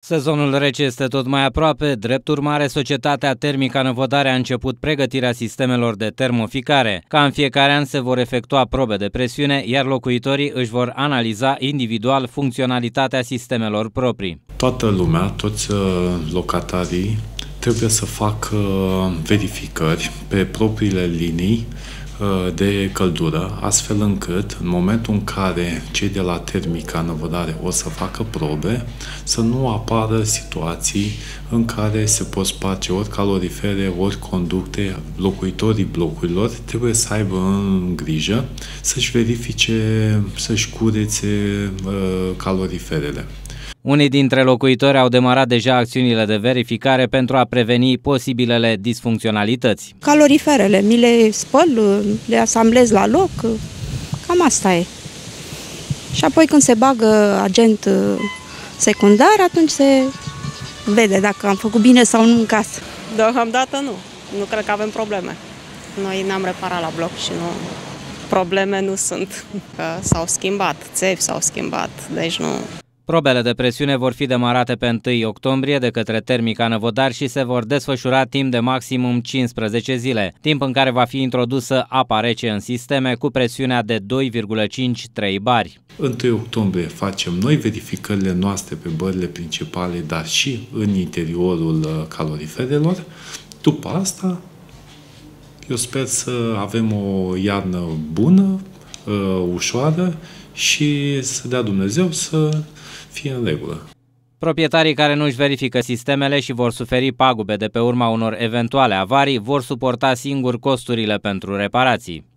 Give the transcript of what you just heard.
Sezonul rece este tot mai aproape, drept urmare, Societatea Termica Năvodare a început pregătirea sistemelor de termoficare. Ca în fiecare an se vor efectua probe de presiune, iar locuitorii își vor analiza individual funcționalitatea sistemelor proprii. Toată lumea, toți locatarii trebuie să facă verificări pe propriile linii de căldură, astfel încât, în momentul în care cei de la Termica Năvodare o să facă probe, să nu apară situații în care se pot sparge ori calorifere, ori conducte. Locuitorii blocurilor trebuie să aibă în grijă să-și verifice, să-și curețe caloriferele. Unii dintre locuitori au demarat deja acțiunile de verificare pentru a preveni posibilele disfuncționalități. Caloriferele, mi le spăl, le asamblez la loc, cam asta e. Și apoi când se bagă agent secundar, atunci se vede dacă am făcut bine sau nu în casă. Deocamdată nu. Nu cred că avem probleme. Noi ne-am reparat la bloc și nu... Probleme nu sunt. Că s-au schimbat, țevi s-au schimbat, deci nu... Probele de presiune vor fi demarate pe 1 octombrie de către Termica Năvodari și se vor desfășura timp de maximum 15 zile, timp în care va fi introdusă apa rece în sisteme cu presiunea de 2,5-3 bari. 1 octombrie facem noi verificările noastre pe bările principale, dar și în interiorul caloriferelor. După asta, eu sper să avem o iarnă bună, ușoară și să dea Dumnezeu să fie în regulă. Proprietarii care nu își verifică sistemele și vor suferi pagube de pe urma unor eventuale avarii vor suporta singuri costurile pentru reparații.